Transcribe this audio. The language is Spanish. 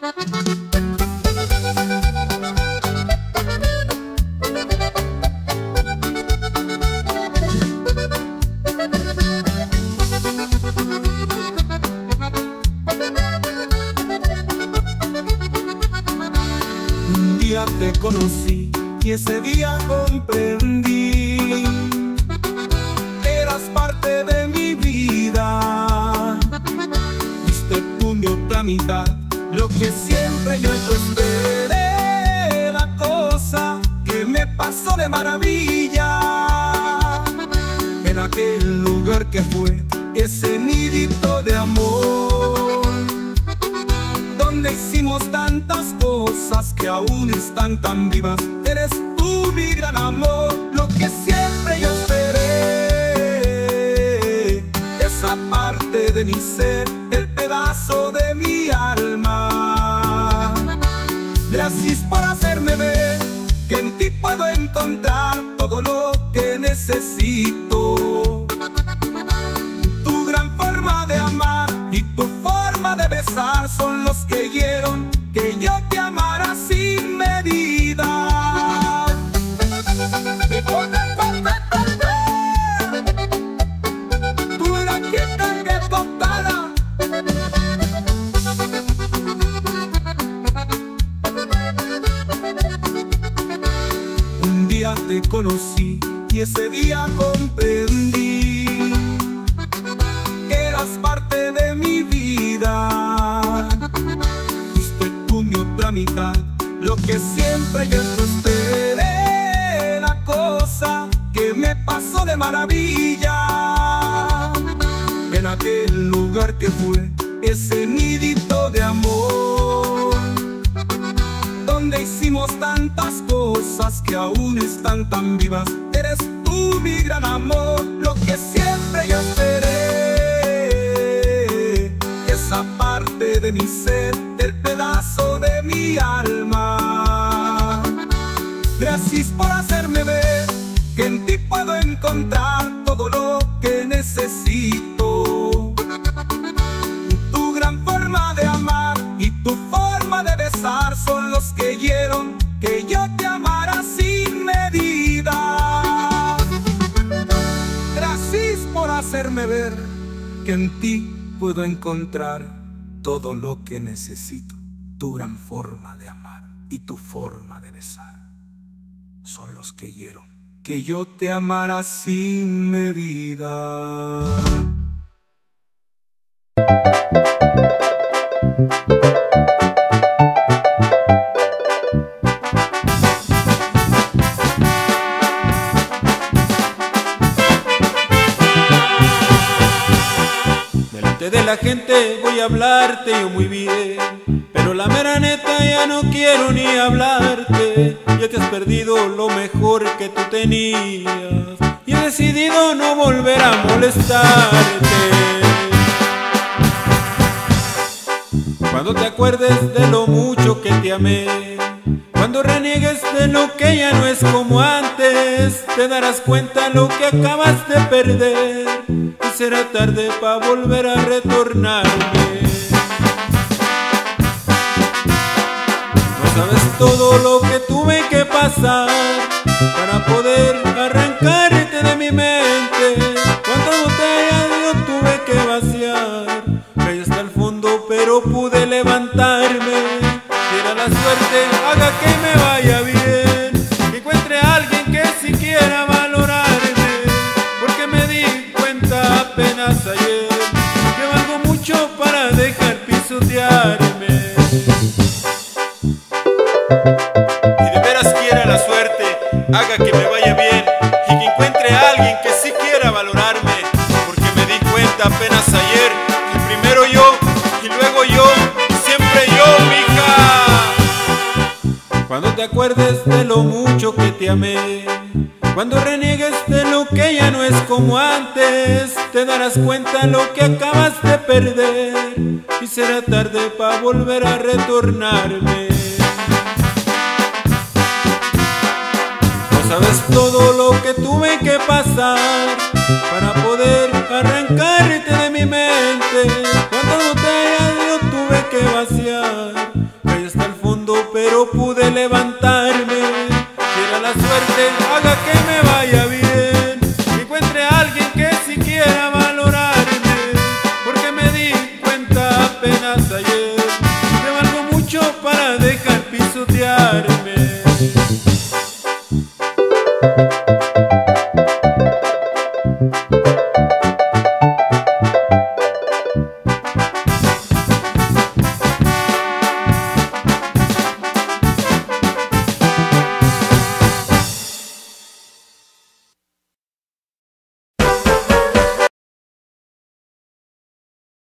Un día te conocí y ese día comprendí, eras parte de mi vida. Fuiste tú mi otra mitad, lo que siempre yo esperé, la cosa que me pasó de maravilla. En aquel lugar que fue ese nidito de amor, donde hicimos tantas cosas que aún están tan vivas. Eres tú mi gran amor, lo que siempre yo esperé, esa parte de mi ser, el pedazo de mi alma. Gracias por hacerme ver que en ti puedo encontrar todo lo que necesito. Tu gran forma de amar y tu forma de besar son los que dieron que yo te amara sin medida. Tú eras quien te contara. Un día te conocí y ese día comprendí que eras parte de mi vida. Fuiste tú mi otra mitad, lo que siempre yo esperé, la cosa que me pasó de maravilla. En aquel lugar que fue ese nidito de amor, donde hicimos tantas cosas que aún están tan vivas. Eres tú mi gran amor, lo que siempre yo esperé, esa parte de mi ser, el pedazo de mi alma. Gracias por hacerme ver que en ti puedo encontrar todo lo que necesito. Tu gran forma de amar y tu forma de besar son los que dieron que yo te amara sin medida. Gracias por hacerme ver que en ti puedo encontrar todo lo que necesito. Tu gran forma de amar y tu forma de besar son los que dieron que yo te amara sin medida. Delante de la gente voy a hablarte yo muy bien, pero la mera neta ya no quiero ni hablarte. Ya te has perdido lo mejor que tú tenías y he decidido no volver a molestarte. Cuando te acuerdes de lo mucho que te amé, cuando reniegues de lo que ya no es como antes, te darás cuenta lo que acabas de perder y será tarde para volver a retornarme. No sabes todo lo que tuve que pasar para poder arrancarte de mi mente. Cuántas botellas yo tuve que vaciar, caí hasta el fondo pero pude levantarme. Quiera la suerte, haga que me vaya bien, que encuentre a alguien que siquiera valorarme, porque me di cuenta apenas ayer que valgo mucho para dejar pisotearme. Y de veras quiera la suerte, haga que me vaya bien y que encuentre a alguien que sí quiera valorarme, porque me di cuenta apenas ayer que primero yo y luego yo, siempre yo, mija. Cuando te acuerdes de lo mucho que te amé, cuando reniegues de lo que ya no es como antes, te darás cuenta lo que acabas de perder y será tarde para volver a retornarme. No sabes todo lo que tuve que pasar para poder arrancarte de mi mente. Cuántas botellas yo tuve que vaciar, yo pude levantarme. Quiera la suerte, haga que me vaya bien, que encuentre a alguien que siquiera valorarme, porque me di cuenta apenas ayer que valgo mucho para dejar pisotearme.